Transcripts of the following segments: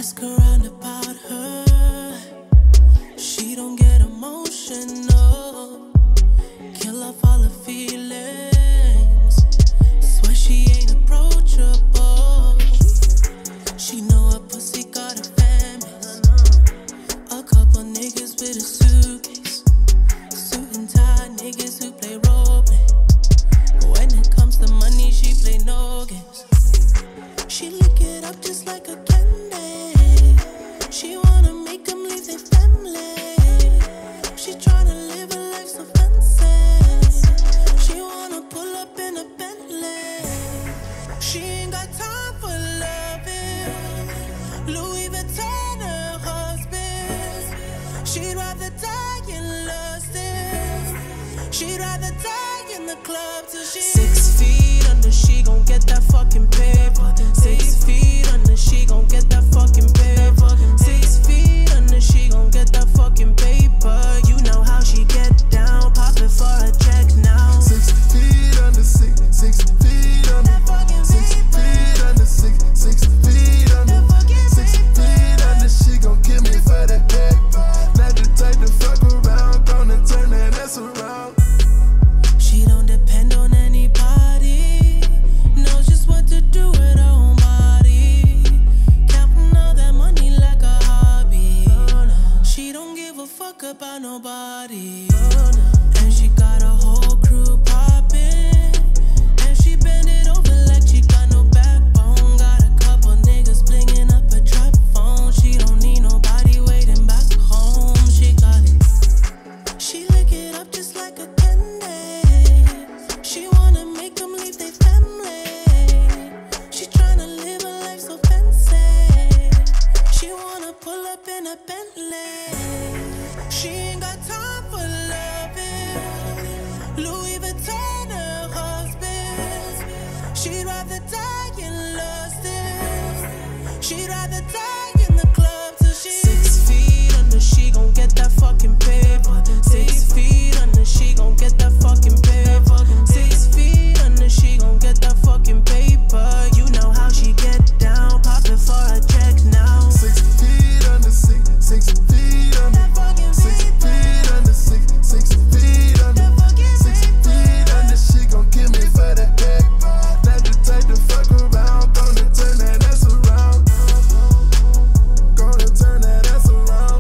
Ask around about her. She don't get emotional. Kill off all her feelings. Swear she ain't approachable. She know her pussy got a famous. A couple niggas with a suitcase. Suit and tie niggas who play roleplay. When it comes to money, she play no games. She lick it up just like a candy. She wanna make them leave their family. She tryna live a life so fancy. She wanna pull up in a Bentley. She ain't got time for loving. Louis Vuitton her husband. She'd rather die in lust. She'd rather die in the club till she 6 feet under. She gon' get that fucking paper. 6 feet under. She gon' get that fucking paper. 6 feet under. She gon' get that fucking paper. You know how she get down. Pop it for a check now. 6 feet under. 6 feet under. 6 feet under. 6 feet under. 6 feet under. She gon' kill me for that paper. Not the type to fuck around. Gonna turn that ass around. She don't depend on anybody. Knows just what to do with her own body. Counting all that money like a hobby. She don't give a fuck about nobody. And she got a whole crew poppin'. And she bend it over like she got no backbone. Got a couple niggas blingin' up a trap phone. She don't need nobody waiting back home. She got it. She lick it up just like a candy. She wanna make them leave their family. She tryna live a life so fancy. She wanna pull up in a Bentley. She ain't got time for loving. Louis Vuitton her husband. She'd rather die in lust. She'd rather die in the club till she 6 feet under. She gon' get that fucking paper. 6 feet under. She gon' get that fucking paper. 6 feet under. She gon' get that fucking paper. You know how she get down. Pop it for a check now. 6 feet under. 6 feet under. 6 feet under. 6 feet under. 6 feet under. She gon' kill me for that paper. Not the type to fuck around. Gonna turn that ass around. Gonna turn that ass around.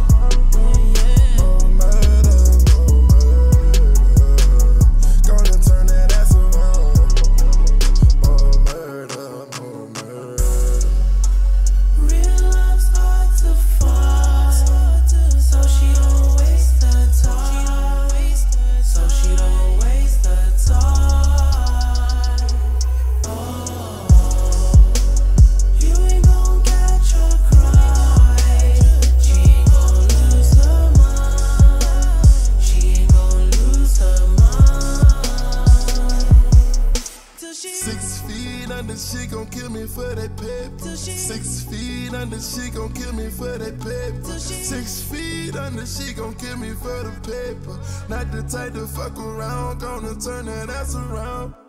Oh murder, oh murder. Gonna turn that ass around. Oh murder, oh murder. Real love's hard to find, so she don't waste her time. So she don't waste her time. Oh, you ain't gon' catch her cry. She ain't gon' lose her mind. She ain't gon' lose her mind. Till she 6 feet under, she gon' kill me for that paper. 6 feet under, she gon' kill me for that paper. 6 feet under, she gon' kill me for the paper. Not the type to fuck around, gonna turn that ass around.